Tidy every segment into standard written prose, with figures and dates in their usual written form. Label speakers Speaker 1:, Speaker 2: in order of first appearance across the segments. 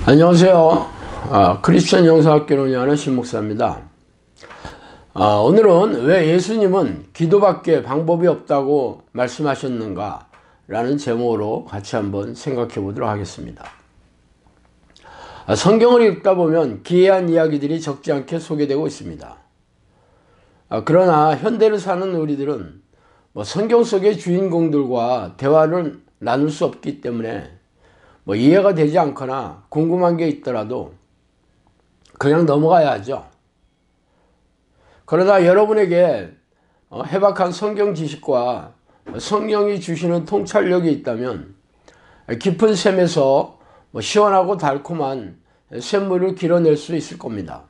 Speaker 1: 안녕하세요. 크리스천 영상학교를 운영하는 신목사입니다. 오늘은 왜 예수님은 기도밖에 방법이 없다고 말씀하셨는가 라는 제목으로 같이 한번 생각해 보도록 하겠습니다. 성경을 읽다 보면 기이한 이야기들이 적지 않게 소개되고 있습니다. 그러나 현대를 사는 우리들은 성경 속의 주인공들과 대화를 나눌 수 없기 때문에 이해가 되지 않거나 궁금한 게 있더라도 그냥 넘어가야 하죠. 그러나 여러분에게 해박한 성경 지식과 성령이 주시는 통찰력이 있다면 깊은 샘에서 시원하고 달콤한 샘물을 길어낼 수 있을 겁니다.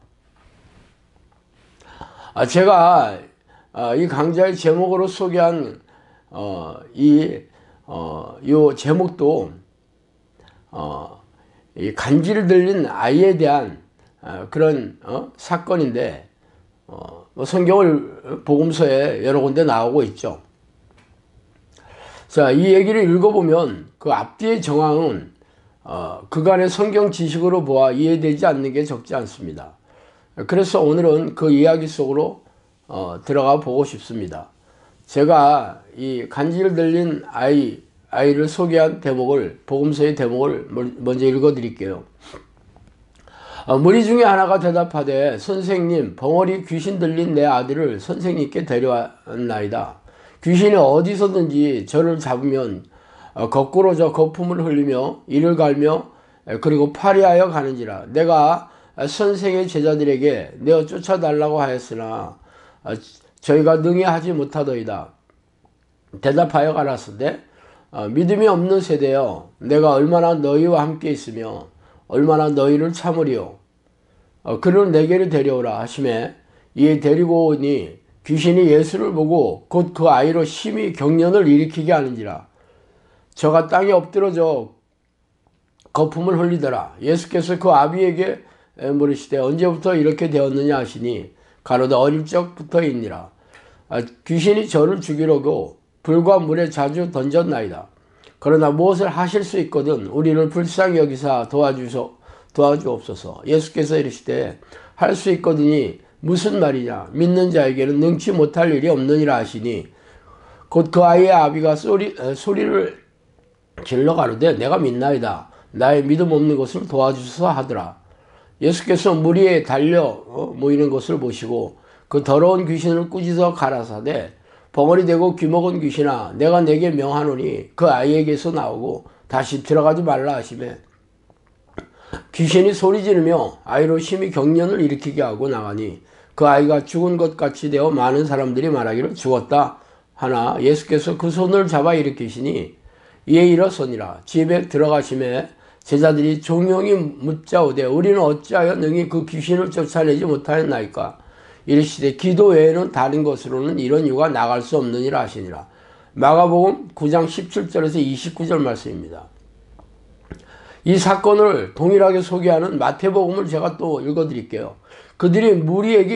Speaker 1: 제가 이 강좌의 제목으로 소개한 이 제목도 이 간지를 들린 아이에 대한 그런 사건인데 성경을 복음서에 여러 군데 나오고 있죠. 자, 이 얘기를 읽어보면 그 앞뒤의 정황은 그간의 성경 지식으로 보아 이해되지 않는 게 적지 않습니다. 그래서 오늘은 그 이야기 속으로 들어가 보고 싶습니다. 제가 이 간지를 들린 아이를 소개한 대목을, 복음서의 대목을 먼저 읽어 드릴게요. 무리 중에 하나가 대답하되 선생님, 벙어리 귀신 들린 내 아들을 선생님께 데려왔나이다. 귀신이 어디서든지 저를 잡으면 거꾸로 저 거품을 흘리며 이를 갈며 그리고 파리하여 가는지라. 내가 선생의 제자들에게 내어 쫓아달라고 하였으나 저희가 능히 하지 못하더이다. 대답하여 가라사대 믿음이 없는 세대여, 내가 얼마나 너희와 함께 있으며 얼마나 너희를 참으리요. 그를 내게로 데려오라 하시매 이에 데리고 오니 귀신이 예수를 보고 곧 그 아이로 심히 경련을 일으키게 하는지라. 저가 땅에 엎드러져 거품을 흘리더라. 예수께서 그 아비에게 물으시되 언제부터 이렇게 되었느냐 하시니 가로되 어릴 적부터이니라. 귀신이 저를 죽이려고 불과 물에 자주 던졌나이다. 그러나 무엇을 하실 수 있거든 우리를 불쌍히 여기사 도와주옵소서. 예수께서 이르시되 할 수 있거든이 무슨 말이냐. 믿는 자에게는 능치 못할 일이 없느니라 하시니 곧 그 아이의 아비가 소리를 질러 가로되 내가 믿나이다. 나의 믿음 없는 것을 도와주소서 하더라. 예수께서 물 위에 달려 모이는 것을 보시고 그 더러운 귀신을 꾸짖어 가라사대 벙어리 되고 귀먹은 귀신아, 내가 내게 명하노니 그 아이에게서 나오고 다시 들어가지 말라 하시매 귀신이 소리 지르며 아이로 심히 경련을 일으키게 하고 나가니 그 아이가 죽은 것 같이 되어 많은 사람들이 말하기를 죽었다 하나 예수께서 그 손을 잡아 일으키시니 이에 일어서니라. 집에 들어가시매 제자들이 종용이 묻자오되 우리는 어찌하여 능히 그 귀신을 쫓아내지 못하였나이까. 이르시되 기도 외에는 다른 것으로는 이런 유가 나갈 수 없느니라 하시니라. 마가복음 9장 17절에서 29절 말씀입니다. 이 사건을 동일하게 소개하는 마태복음을 제가 또 읽어드릴게요. 그들이 무리에게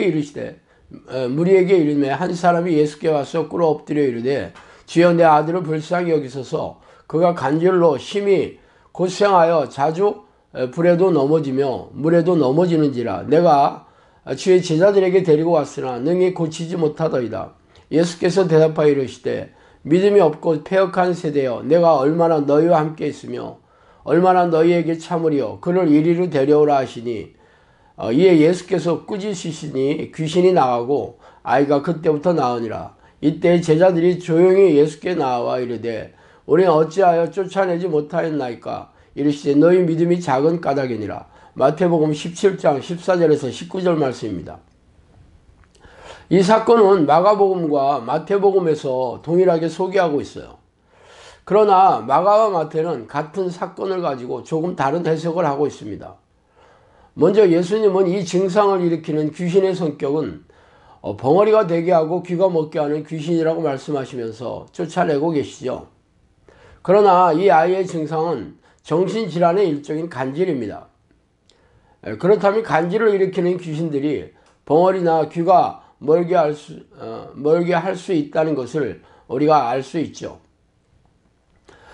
Speaker 1: 이르매 한 사람이 예수께 와서 꿇어 엎드려 이르되 주여 내 아들을 불쌍히 여기소서. 그가 간질로 심히 고생하여 자주 불에도 넘어지며 물에도 넘어지는지라. 내가 주의 제자들에게 데리고 왔으나 능히 고치지 못하더이다. 예수께서 대답하여 이르시되 믿음이 없고 패역한 세대여, 내가 얼마나 너희와 함께 있으며 얼마나 너희에게 참으리요. 그를 이리로 데려오라 하시니 이에 예수께서 꾸짖으시니 귀신이 나가고 아이가 그때부터 나으니라. 이때 제자들이 조용히 예수께 나와 이르되 우리는 어찌하여 쫓아내지 못하였나이까. 이르시되 너희 믿음이 작은 까닭이니라. 마태복음 17장 14절에서 19절 말씀입니다. 이 사건은 마가복음과 마태복음에서 동일하게 소개하고 있어요. 그러나 마가와 마태는 같은 사건을 가지고 조금 다른 해석을 하고 있습니다. 먼저 예수님은 이 증상을 일으키는 귀신의 성격은 벙어리가 되게 하고 귀가 먹게 하는 귀신이라고 말씀하시면서 쫓아내고 계시죠. 그러나 이 아이의 증상은 정신질환의 일종인 간질입니다. 그렇다면 간질을 일으키는 귀신들이 벙어리나 귀가 멀게 할 수 있다는 것을 우리가 알 수 있죠.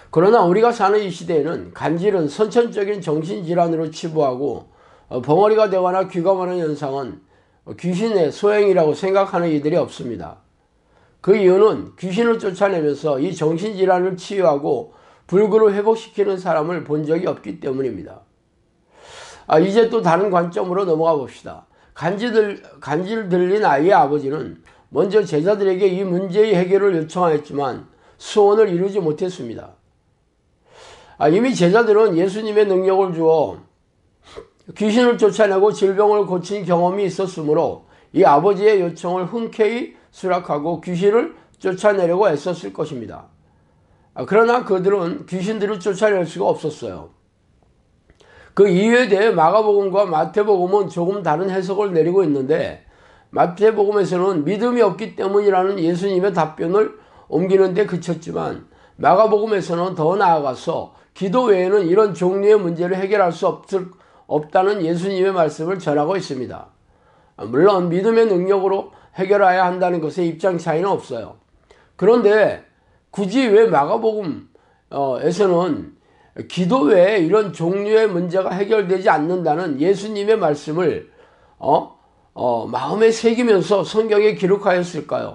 Speaker 1: 그러나 우리가 사는 이 시대에는 간질은 선천적인 정신질환으로 치부하고 벙어리가 되거나 귀감하는 현상은 귀신의 소행이라고 생각하는 이들이 없습니다. 그 이유는 귀신을 쫓아내면서 이 정신질환을 치유하고 불구를 회복시키는 사람을 본 적이 없기 때문입니다. 이제 또 다른 관점으로 넘어가 봅시다. 간질 들린 아이의 아버지는 먼저 제자들에게 이 문제의 해결을 요청하였지만 소원을 이루지 못했습니다. 이미 제자들은 예수님의 능력을 주어 귀신을 쫓아내고 질병을 고친 경험이 있었으므로 이 아버지의 요청을 흔쾌히 수락하고 귀신을 쫓아내려고 애썼을 것입니다. 그러나 그들은 귀신들을 쫓아낼 수가 없었어요. 그 이유에 대해 마가복음과 마태복음은 조금 다른 해석을 내리고 있는데, 마태복음에서는 믿음이 없기 때문이라는 예수님의 답변을 옮기는 데 그쳤지만, 마가복음에서는 더 나아가서 기도 외에는 이런 종류의 문제를 해결할 수 없다는 예수님의 말씀을 전하고 있습니다. 물론 믿음의 능력으로 해결해야 한다는 것에 입장 차이는 없어요. 그런데 굳이 왜 마가복음에서는 기도 외에 이런 종류의 문제가 해결되지 않는다는 예수님의 말씀을 마음에 새기면서 성경에 기록하였을까요?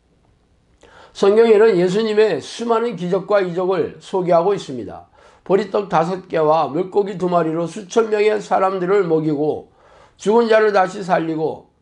Speaker 1: 성경에는 예수님의 수많은 기적과 이적을 소개하고 있습니다. 보리떡 5개와 물고기 2마리로 수천 명의 사람들을 먹이고 죽은 자를 다시 살리고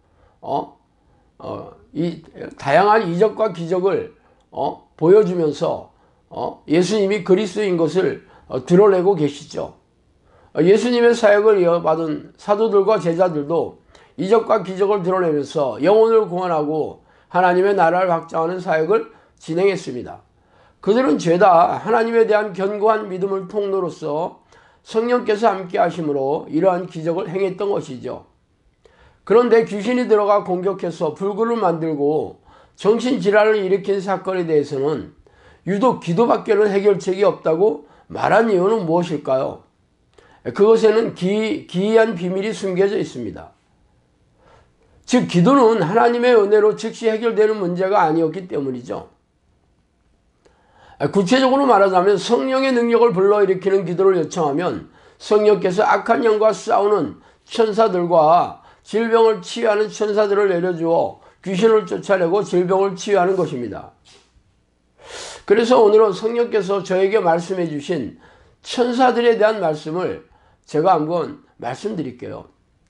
Speaker 1: 이 다양한 이적과 기적을 보여주면서 예수님이 그리스도인 것을 드러내고 계시죠. 예수님의 사역을 이어받은 사도들과 제자들도 이적과 기적을 드러내면서 영혼을 구원하고 하나님의 나라를 확장하는 사역을 진행했습니다. 그들은 죄다 하나님에 대한 견고한 믿음을 통로로서 성령께서 함께 하심으로 이러한 기적을 행했던 것이죠. 그런데 귀신이 들어가 공격해서 불구를 만들고 정신질환을 일으킨 사건에 대해서는 유독 기도밖에는 해결책이 없다고 말한 이유는 무엇일까요? 그것에는 기이한 비밀이 숨겨져 있습니다. 즉 기도는 하나님의 은혜로 즉시 해결되는 문제가 아니었기 때문이죠. 구체적으로 말하자면 성령의 능력을 불러일으키는 기도를 요청하면 성령께서 악한 영과 싸우는 천사들과 질병을 치유하는 천사들을 내려주어 귀신을 쫓아내고 질병을 치유하는 것입니다. 그래서 오늘은 성령께서 저에게 말씀해 주신 천사들에 대한 말씀을 제가 한번 말씀드릴게요.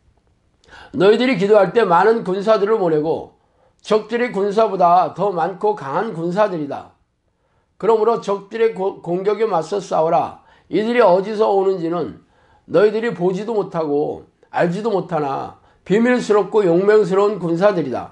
Speaker 1: 너희들이 기도할 때 많은 군사들을 보내고 적들의 군사보다 더 많고 강한 군사들이다. 그러므로 적들의 공격에 맞서 싸우라. 이들이 어디서 오는지는 너희들이 보지도 못하고 알지도 못하나 비밀스럽고 용맹스러운 군사들이다.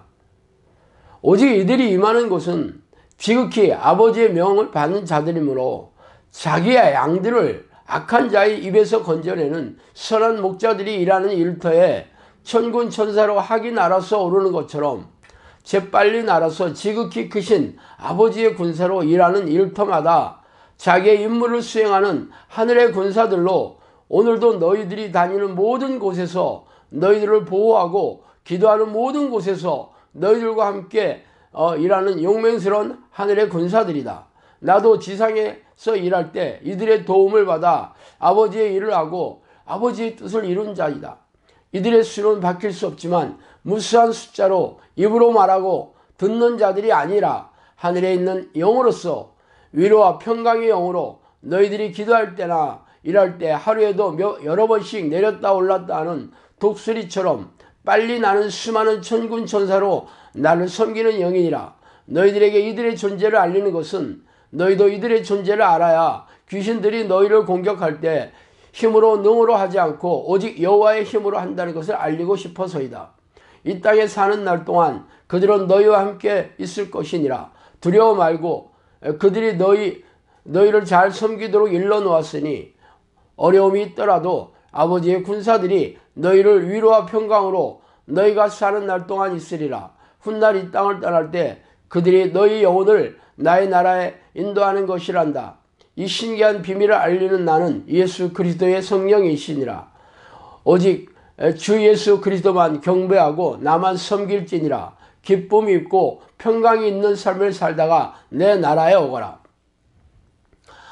Speaker 1: 오직 이들이 임하는 곳은 지극히 아버지의 명을 받는 자들이므로 자기의 양들을 악한 자의 입에서 건져내는 선한 목자들이 일하는 일터에 천군 천사로 학이 날아서 오르는 것처럼 재빨리 날아서 지극히 크신 아버지의 군사로 일하는 일터마다 자기의 임무를 수행하는 하늘의 군사들로 오늘도 너희들이 다니는 모든 곳에서 너희들을 보호하고 기도하는 모든 곳에서 너희들과 함께 일하는 용맹스러운 하늘의 군사들이다. 나도 지상에서 일할 때 이들의 도움을 받아 아버지의 일을 하고 아버지의 뜻을 이룬 자이다. 이들의 수는 바뀔 수 없지만 무수한 숫자로 입으로 말하고 듣는 자들이 아니라 하늘에 있는 영으로서 위로와 평강의 영으로 너희들이 기도할 때나 일할 때 하루에도 여러 번씩 내렸다 올랐다 하는 독수리처럼 빨리 나는 수많은 천군 천사로 나를 섬기는 영이니라. 너희들에게 이들의 존재를 알리는 것은 너희도 이들의 존재를 알아야 귀신들이 너희를 공격할 때 힘으로 능으로 하지 않고 오직 여호와의 힘으로 한다는 것을 알리고 싶어서이다. 이 땅에 사는 날 동안 그들은 너희와 함께 있을 것이니라. 두려워 말고 그들이 너희를 잘 섬기도록 일러놓았으니 어려움이 있더라도 아버지의 군사들이 너희를 위로와 평강으로 너희가 사는 날 동안 있으리라. 훗날 이 땅을 떠날 때 그들이 너희 영혼을 나의 나라에 인도하는 것이란다. 이 신기한 비밀을 알리는 나는 예수 그리스도의 성령이시니라. 오직 주 예수 그리스도만 경배하고 나만 섬길지니라. 기쁨이 있고 평강이 있는 삶을 살다가 내 나라에 오거라.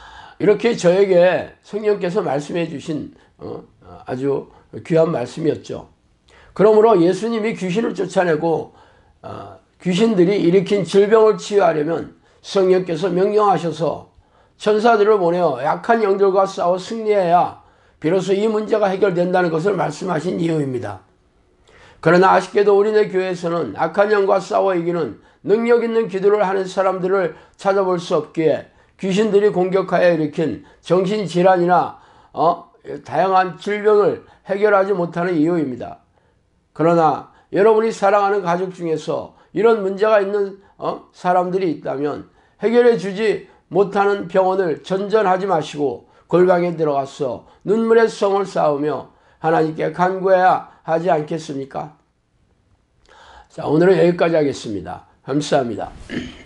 Speaker 1: 이렇게 저에게 성령께서 말씀해 주신 아주 귀한 말씀이었죠. 그러므로 예수님이 귀신을 쫓아내고 귀신들이 일으킨 질병을 치유하려면 성령께서 명령하셔서 천사들을 보내어 약한 영들과 싸워 승리해야 비로소 이 문제가 해결된다는 것을 말씀하신 이유입니다. 그러나 아쉽게도 우리네 교회에서는 악한 영과 싸워 이기는 능력 있는 기도를 하는 사람들을 찾아볼 수 없기에 귀신들이 공격하여 일으킨 정신질환이나 다양한 질병을 해결하지 못하는 이유입니다. 그러나 여러분이 사랑하는 가족 중에서 이런 문제가 있는 사람들이 있다면 해결해 주지 못하는 병원을 전전하지 마시고 골방에 들어가서 눈물의 성을 쌓으며 하나님께 간구해야 하지 않겠습니까? 자, 오늘은 여기까지 하겠습니다. 감사합니다.